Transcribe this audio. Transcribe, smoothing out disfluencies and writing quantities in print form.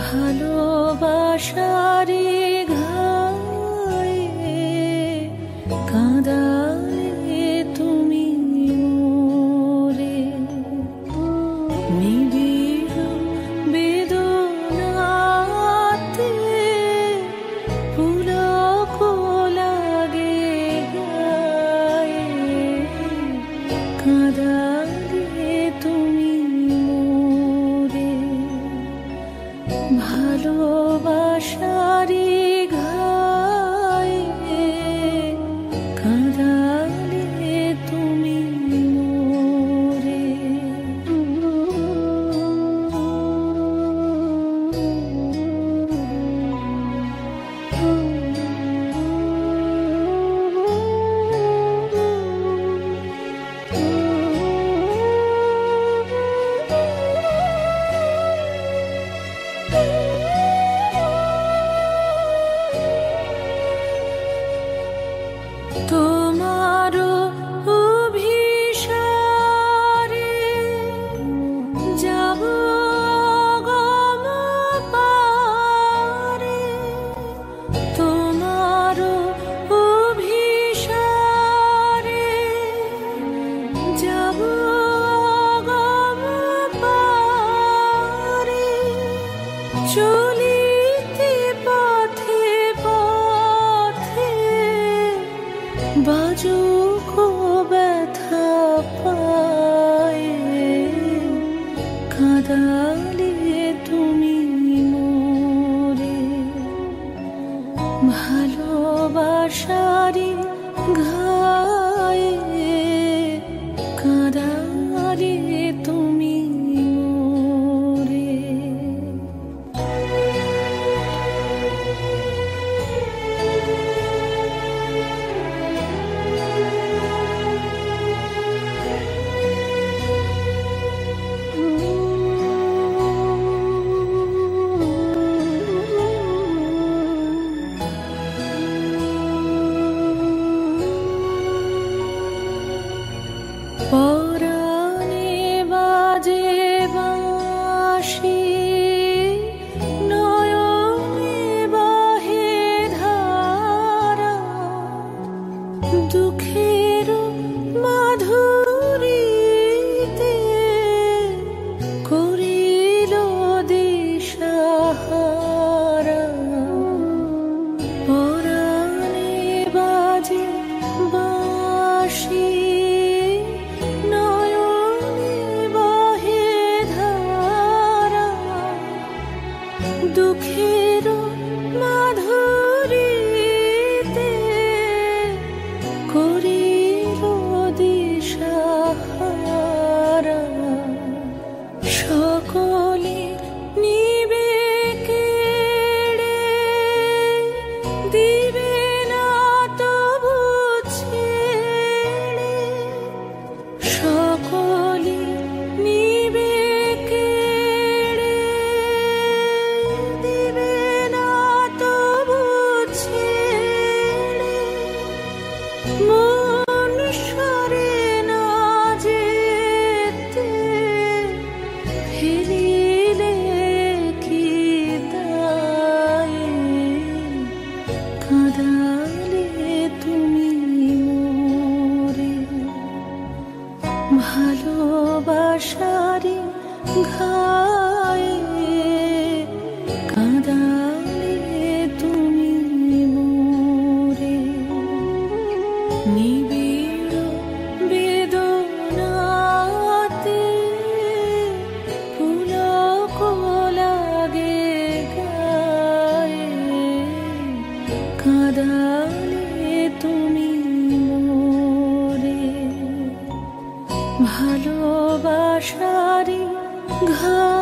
ভালোবাসারে ঘায়ে কাঁদালে তুমি মোরে, নিবিড় বেদনাতে পুলক লাগে গায়ে, কাঁদালে তুমি মোরে। ভালোবাসারে ঘায়ে কাঁদালে তুমি মোরে। তোমার অভিসারে যাব গম পারে, তোমার অভিসারে যাব গম পারে, চলিতে পথে পথে বাজুক ব্যথা পায়ে, কাঁদালে তুমি মোরে। ভালোবাসারে ঘায়ে কাঁদালে তুমি মোরে। পরাণে বাজে বাঁশি, নয়নে বহে ধারা, দুঃখের মাধুরীতে করিল দিশাহারা। পরাণে বাজে বাঁশি, দুঃখের মাধুরীতে করিল দিশাহারা। সকলে নিবে কেড়ে, দিবে না তবু ছেড়ে, সকলে নিবে কেড়ে, দিবে না তবু ছেড়ে, মন সরে না যেতে, ফিরিলে কি দায়ে, কাঁদালে তুমি মোরে। ভালোবাসারে ঘায়ে কাঁদালে তুমি মোরে, নিবিড় বেদনাতে পুলক লাগে গায়ে, কাঁদালে তুমি মোরে। ভালোবাসারে ঘায়ে